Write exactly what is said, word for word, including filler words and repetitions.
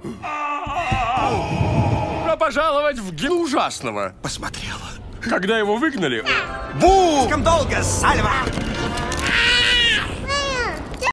Добро пожаловать в ге... ужасного. Посмотрела. Когда его выгнали... Бу! Слишком долго, Сальва!